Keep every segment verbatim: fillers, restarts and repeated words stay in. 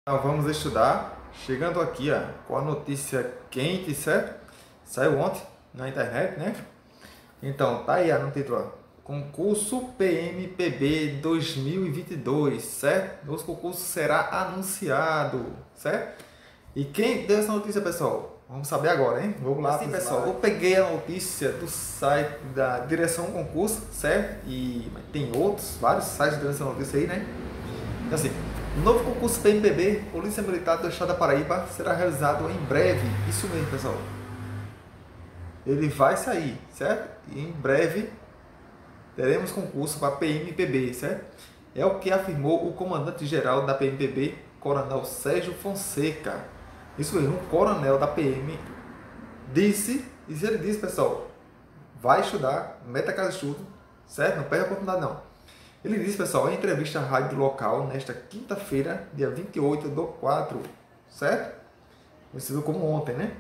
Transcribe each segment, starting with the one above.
Então, vamos estudar. Chegando aqui, ó, com a notícia quente, certo? Saiu ontem na internet, né? Então, tá aí ó, no título, ó, concurso P M P B dois mil e vinte e dois, certo? Nosso concurso será anunciado, certo? E quem deu essa notícia, pessoal? Vamos saber agora, hein? Vamos lá, assim, pessoal. Eu peguei a notícia do site da Direção Concurso, certo? E tem outros, vários sites dando essa notícia aí, né? Então, assim, o novo concurso P M P B, Polícia Militar do Estado da Paraíba, será realizado em breve. Isso mesmo, pessoal. Ele vai sair, certo? E em breve teremos concurso para P M P B, certo? É o que afirmou o comandante-geral da P M P B, Coronel Sérgio Fonseca. Isso mesmo, um coronel da P M disse, e se ele disse, pessoal, vai estudar, meta casa de estudo, certo? Não perde a oportunidade não. Ele disse, pessoal, em entrevista à rádio local, nesta quinta-feira, dia vinte e oito do quatro, certo? Conhecido como ontem, né?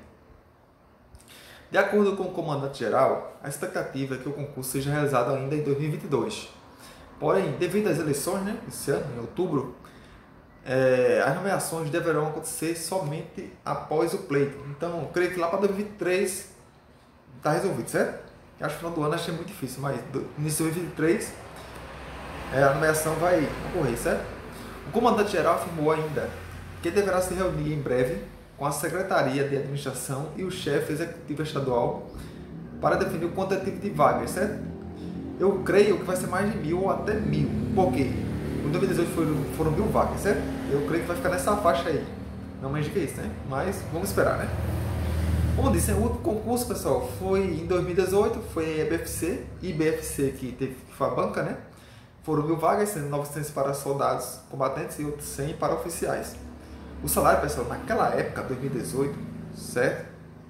De acordo com o comandante-geral, a expectativa é que o concurso seja realizado ainda em dois mil e vinte e dois. Porém, devido às eleições, né, esse ano, em outubro, é, as nomeações deverão acontecer somente após o pleito. Então, eu creio que lá para dois mil e vinte e três está resolvido, certo? Eu acho que no final do ano achei muito difícil, mas no início de dois mil e vinte e três é, a nomeação vai ocorrer, certo? O comandante-geral afirmou ainda que deverá se reunir em breve com a Secretaria de Administração e o chefe executivo estadual para definir o quantitativo de vagas, certo? Eu creio que vai ser mais de mil ou até mil. Por quê? Em dois mil e dezoito foram, foram mil vagas, certo? Eu creio que vai ficar nessa faixa aí. Não mais do que isso, né? Mas vamos esperar, né? Como disse, o último concurso, pessoal, foi em dois mil e dezoito, foi a I B F C, I B F C que teve que foi a banca, né? Foram mil vagas, sendo novecentos para soldados combatentes e outros cem para oficiais. O salário, pessoal, naquela época, dois mil e dezoito, certo?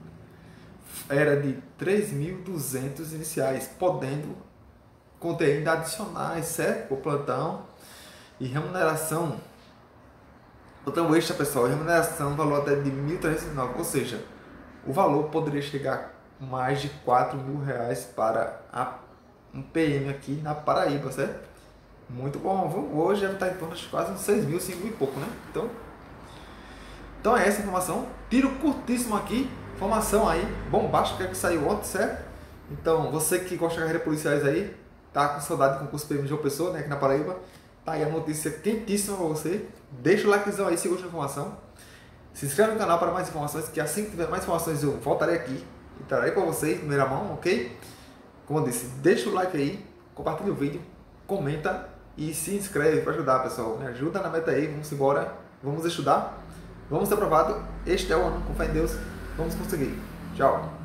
Era de três mil e duzentos iniciais, podendo conter ainda adicionais, certo? Por plantão e remuneração. Plantão extra, pessoal, remuneração, valor até de mil trezentos e nove, ou seja, o valor poderia chegar a mais de quatro mil reais para a, um P M aqui na Paraíba, certo? Muito bom, hoje deve estar em torno de quase uns seis mil, cinco mil e pouco, né? Então, então é essa informação. Tiro curtíssimo aqui, informação aí, bombástica que saiu ontem, certo? Então, você que gosta de carreira policiais aí, tá com saudade do concurso P M de João Pessoa, né, aqui na Paraíba, tá aí a notícia quentíssima para você. Deixa o likezão aí se gosta da informação. Se inscreve no canal para mais informações, que assim que tiver mais informações eu voltarei aqui e trarei para vocês, em primeira mão, ok? Como eu disse, deixa o like aí, compartilha o vídeo, comenta e se inscreve para ajudar, pessoal. Me ajuda na meta aí, vamos embora, vamos estudar, vamos ser aprovados. Este é o ano, com fé em Deus, vamos conseguir. Tchau!